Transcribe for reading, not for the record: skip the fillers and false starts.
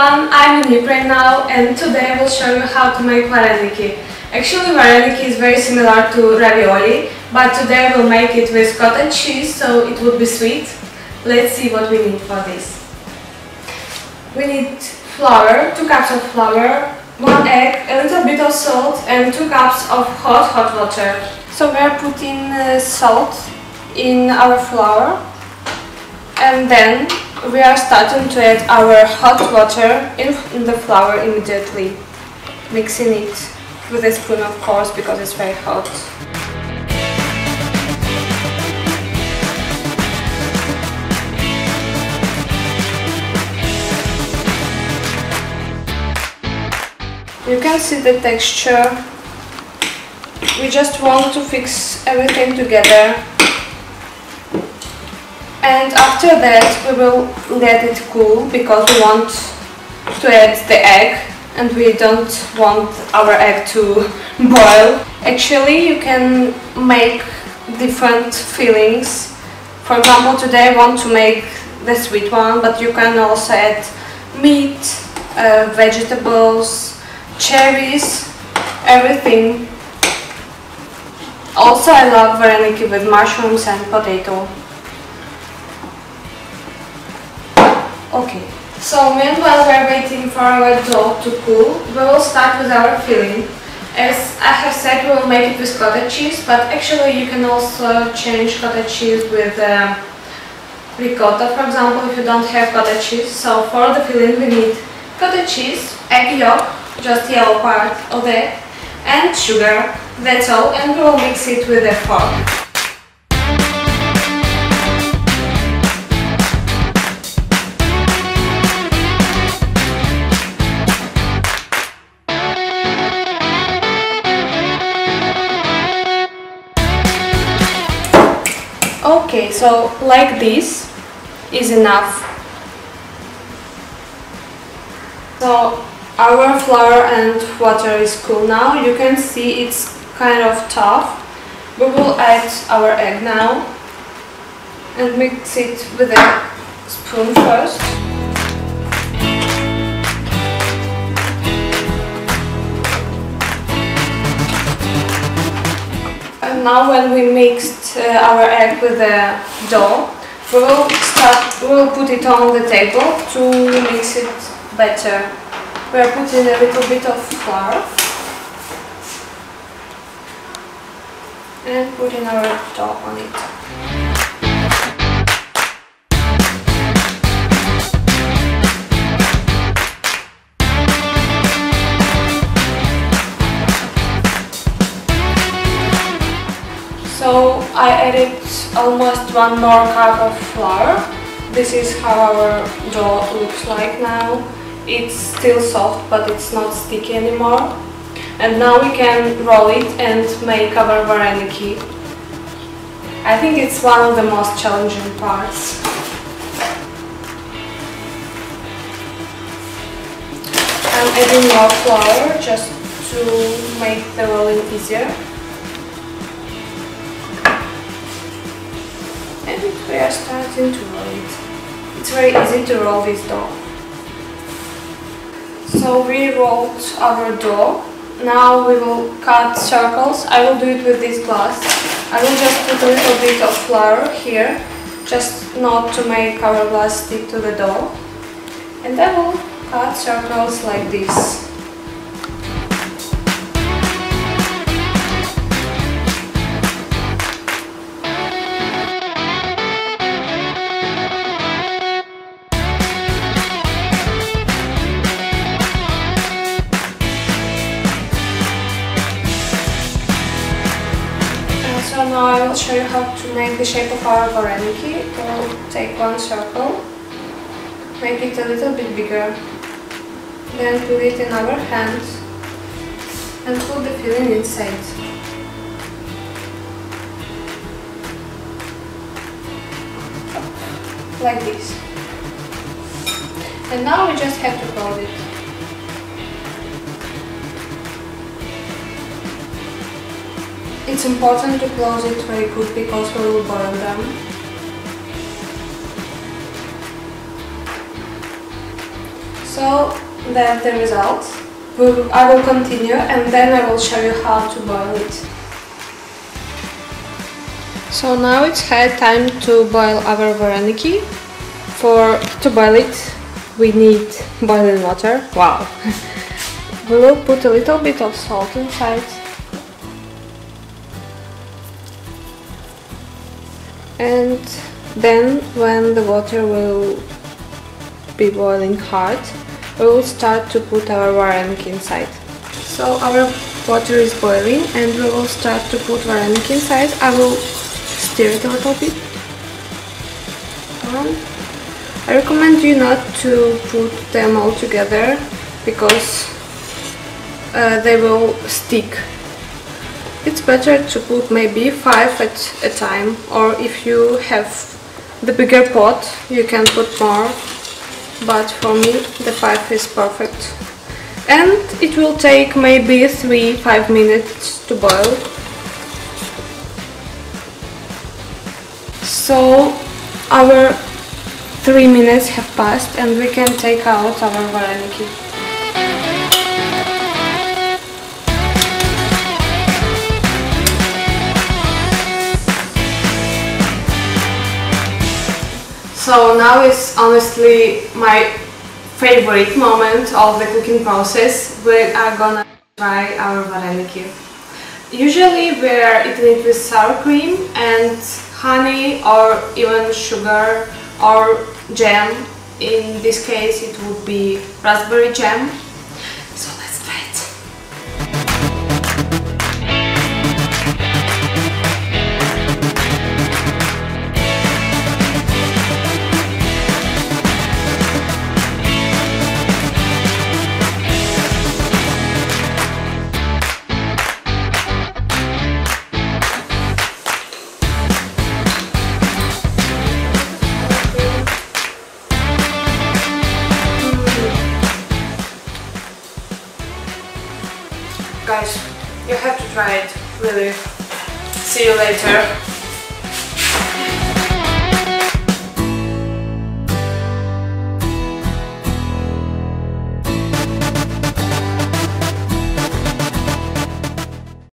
everyone, I'm in Ukraine now and today I will show you how to make vareniki. Actually vareniki is very similar to ravioli, but today we'll make it with cottage cheese, so it would be sweet. Let's see what we need for this. We need flour, 2 cups of flour, 1 egg, a little bit of salt and 2 cups of hot water. So we are putting salt in our flour and then we are starting to add our hot water in the flour immediately, mixing it with a spoon, of course, because it's very hot. You can see the texture. We just want to fix everything together. And after that we will let it cool because we want to add the egg and we don't want our egg to boil. Actually you can make different fillings. For example, today I want to make the sweet one, but you can also add meat, vegetables, cherries, everything. Also I love vareniki with mushrooms and potato. Okay, so meanwhile we are waiting for our dough to cool, we will start with our filling. As I have said, we will make it with cottage cheese, but actually you can also change cottage cheese with ricotta, for example, if you don't have cottage cheese. So for the filling we need cottage cheese, egg yolk, just yellow part of it, and sugar. That's all, and we will mix it with a fork. Okay, so like this is enough. So our flour and water is cool now. You can see it's kind of tough. We will add our egg now and mix it with a spoon first. And now when we mixed our egg with the dough, we will put it on the table to mix it better. We are putting a little bit of flour and putting our dough on it. So I added almost 1 more cup of flour. This is how our dough looks like now. It's still soft, but it's not sticky anymore. And now we can roll it and make our vareniki. I think it's one of the most challenging parts. I'm adding more flour just to make the rolling easier. And we are starting to roll it. It's very easy to roll this dough. So we rolled our dough. Now we will cut circles. I will do it with this glass. I will just put a little bit of flour here, just not to make our glass stick to the dough. And I will cut circles like this. So now I will show you how to make the shape of our vareniki. We'll take 1 circle, make it a little bit bigger, then put it in our hands and put the filling inside. Like this. And now we just have to close it. It's important to close it very good because we will boil them. So that's the result. I will continue and then I will show you how to boil it. So now it's high time to boil our vareniki. To boil it we need boiling water. Wow! We will put a little bit of salt inside. And then when the water will be boiling hard, we will start to put our vareniki inside. So our water is boiling and we will start to put vareniki inside. I will stir it a little bit. I recommend you not to put them all together because they will stick. It's better to put maybe 5 at a time, or if you have the bigger pot you can put more, but for me the 5 is perfect. And it will take maybe 3-5 minutes to boil. So our 3 minutes have passed and we can take out our vareniki. So now is honestly my favorite moment of the cooking process. We are gonna try our vareniki. Usually we are eating it with sour cream and honey or even sugar or jam. In this case it would be raspberry jam. So let's try it. Guys, you have to try it, really. See you later.